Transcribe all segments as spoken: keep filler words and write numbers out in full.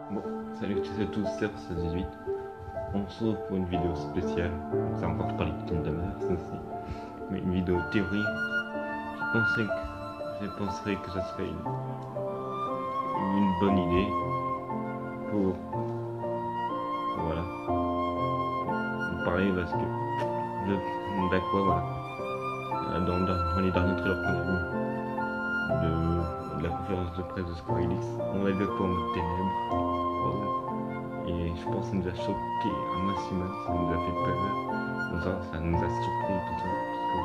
Bon, salut à tous, c'est R seize dix-huit. On se retrouve pour une vidéo spéciale. Ça va encore parler de Kingdom Hearts aussi. Mais une vidéo théorie. Je pensais que, je penserais que ça serait une, une bonne idée pour, voilà, pour parler parce que de d'Aqua, voilà, dans, dans les derniers trailers qu'on a vus de, de la conférence de presse de Square Enix, on a vu Aqua en mode ténèbres. Et je pense que ça nous a choqué un maximum, ça nous a fait peur, comme ça, ça nous a surpris tout ça.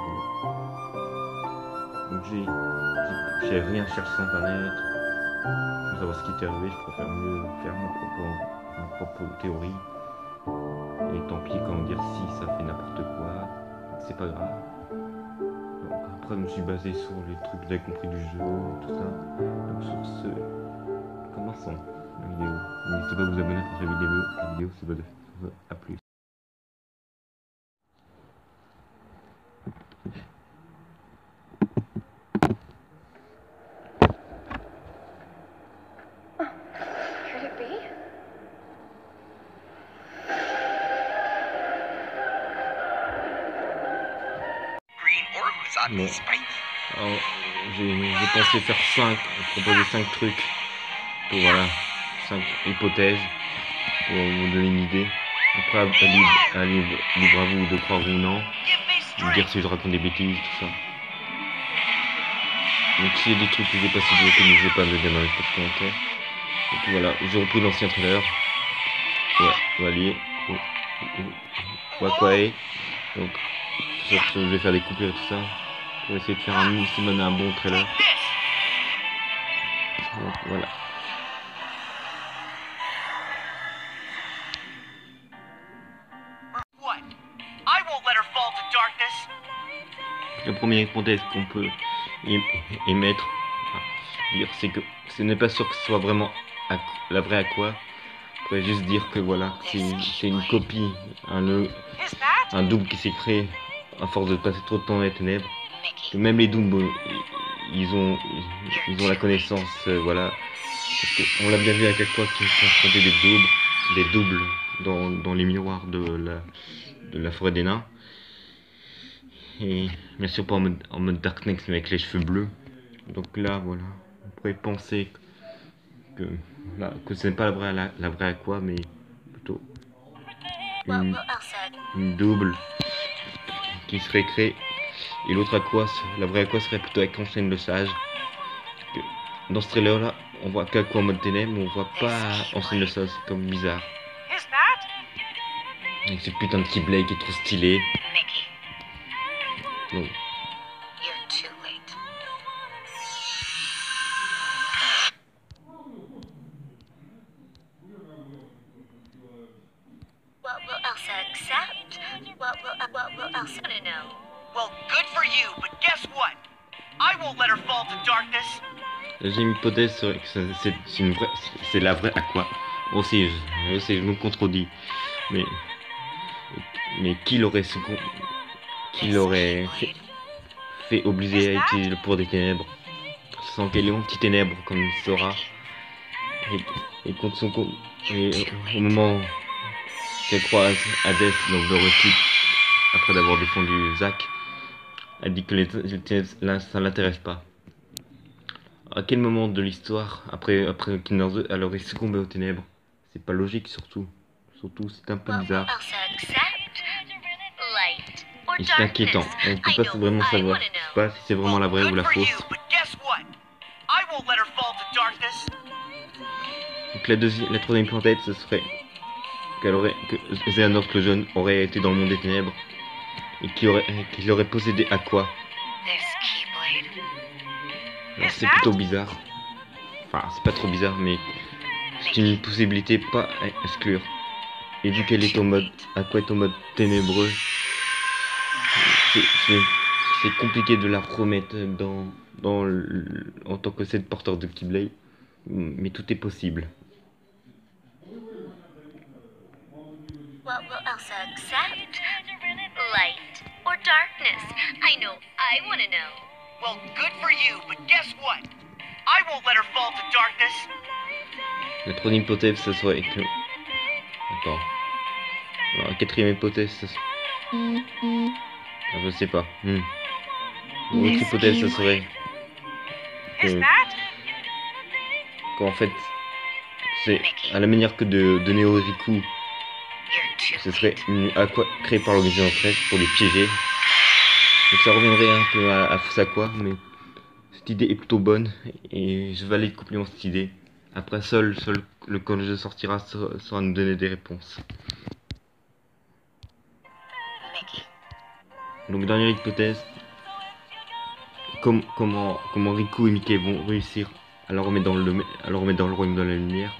Donc j'ai, j'ai rien cherché sur internet pour savoir ce qui était arrivé. Je préfère mieux faire mon propre, mon propre théorie. Et tant pis, comment dire, si ça fait n'importe quoi, c'est pas grave. Donc après, je me suis basé sur les trucs que j'avais compris du jeu, tout ça. Donc sur ce, commençons la vidéo. N'hésitez pas à vous abonner pour la vidéo. La vidéo, c'est pas de à plus. Bon. Alors, j'ai, j'ai pensé faire cinq, proposer cinq trucs pour, voilà, cinq hypothèses pour vous donner une idée. Après, à libre, à libre, libre à vous de croire ou non, de dire si je raconte des bêtises, tout ça. Donc s'il y a des trucs que j'ai pas ciblés, que n'hésitez pas à me le dire dans les commentaires. Et puis voilà, j'ai repris l'ancien trailer. Ouais, Valier. Wakwae. Donc, je vais faire des coupures et tout ça. Pour essayer de faire un maximum un bon trailer. Donc voilà. La première hypothèse qu'on peut émettre, enfin, dire, c'est que ce n'est pas sûr que ce soit vraiment la vraie Aqua. On pourrait juste dire que voilà, c'est, c'est une copie, un, un double qui s'est créé à force de passer trop de temps dans les ténèbres. Que même les doubles, ils ont, ils ont la connaissance, euh, voilà. Parce qu'on l'a bien vu avec Aqua qui affrontait des doubles, des doubles dans, dans les miroirs de la, de la forêt des nains. Et bien sûr pas en mode, en mode Darkness mais avec les cheveux bleus. Donc là voilà, on pourrait penser que, là, que ce n'est pas la vraie, la, la vraie Aqua, mais plutôt une, une double qui serait créée. Et l'autre Aqua, la vraie Aqua serait plutôt avec Enchaîne le Sage. Dans ce trailer là, on voit qu'Aqua en mode ténèbres, mais on voit pas Enchaîne le Sage, c'est comme bizarre. Avec ce putain de Keyblade qui est trop stylé. Donc, What will Elsa accept? What will, uh, what will Elsa know? Well, good for you, but guess what? I won't let her fall to darkness. J'ai une hypothèse sur que c'est, c'est une vraie, c'est la vraie Aqua. Bon, si, je, je sais, je me contredis, mais mais qui l'aurait qui l'aurait fait, fait obliger à utiliser le pouvoir des ténèbres sans qu'elle ait un petit ténèbre comme Sora et, et contre son et au moment qu'elle croise Hades, donc le refus, après d'avoir défendu Zack, elle dit que les, les ténèbres là ça l'intéresse pas. À quel moment de l'histoire, après après Kingdom Hearts, elle aurait succombé aux ténèbres? C'est pas logique, surtout. Surtout, c'est un peu bizarre. Et c'est inquiétant. On peut pas vraiment savoir. Je sais pas si c'est vraiment la vraie ou la fausse. Donc la deuxième, la troisième hypothèse, ce serait qu'elle aurait, que Xehanort le jeune aurait été dans le monde des ténèbres et qu'il aurait, qu'il aurait possédé Aqua. Alors c'est plutôt bizarre. Enfin, c'est pas trop bizarre, mais c'est une possibilité pas à exclure. Et vu qu'elle est en mode, Aqua est en mode ténébreux, c'est, c'est, c'est compliqué de la remettre dans, dans le, en tant que cette porteur de Keyblade, mais tout est possible. What will Elsa accept? Light or darkness? I know, I want to know. Well, good for you, but guess what? I won't let her fall to darkness. La troisième hypothèse, ça serait que... Attends. Alors, la quatrième hypothèse, ça serait... Ah, je sais pas. Hmm. L'autre hypothèse, ça serait... Que... Qu'en fait... C'est à la manière que de, de Neo et Riku... Ce serait une aqua créée par l'organisation presse pour les piéger. Donc ça reviendrait un peu à, à Fusaqua, mais... Cette idée est plutôt bonne, et je valide complètement cette idée. Après, seul, seul le quand le jeu sortira saura nous donner des réponses. Donc, dernière hypothèse. Com comment, comment Riku et Mickey vont réussir à le remettre dans le, à le remettre dans le royaume de la lumière.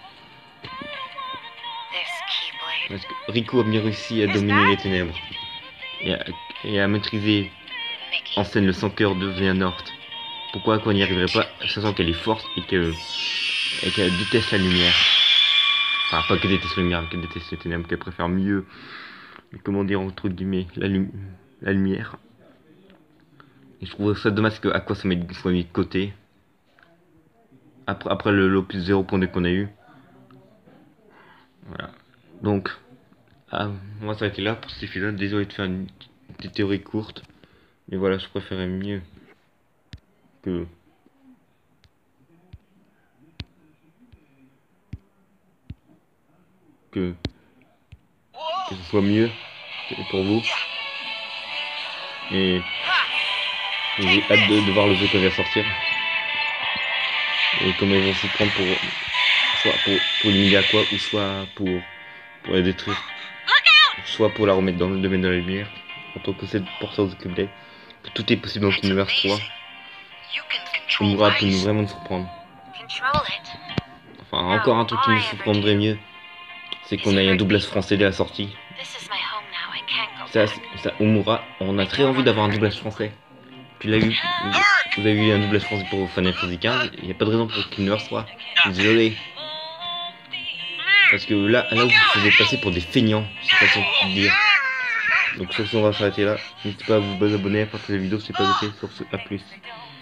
Parce que Riku a bien réussi à dominer les ténèbres et à, et à maîtriser en scène le sans-cœur de Xehanort. Pourquoi qu'on n'y arriverait pas, sachant qu'elle est forte et que et qu'elle déteste la lumière. Enfin, pas qu'elle déteste la lumière, mais qu'elle déteste les ténèbres, qu'elle préfère mieux, comment dire, entre guillemets, la, lum la lumière. Et je trouve ça dommage que Aqua soit mis de côté. Après, après le l'opus zéro point deux qu'on a eu. Voilà. Donc, ah, on va s'arrêter là pour cet épisode. Désolé de faire une petite théorie courte. Mais voilà, je préférais mieux que... Que, que ce soit mieux pour vous. Et j'ai hâte de, de voir le jeu qui va sortir. Et comment ils vont s'y prendre pour soit pour, pour éliminer Aqua ou soit pour, pour la détruire. Soit pour la remettre dans le domaine de la lumière. En tant que cette porteuse de Keyblade. Tout est possible dans Kingdom Hearts trois. Omura peut nous vraiment nous surprendre. Enfin, encore un truc qui nous surprendrait mieux, c'est qu'on ait un doublage français dès la sortie. Ça, ça, Omura, on a très envie d'avoir un doublage français. Puis là, eu, vous avez eu un doublage français pour Final Fantasy quinze, il n'y a pas de raison pour Kingdom Hearts trois. Désolé. Parce que là, là vous vous faisiez passer pour des feignants, c'est façon de dire. Donc sur ce, on va s'arrêter là. N'hésitez pas à vous abonner, à partager la vidéo si c'est pas ok. Sur ce, à plus.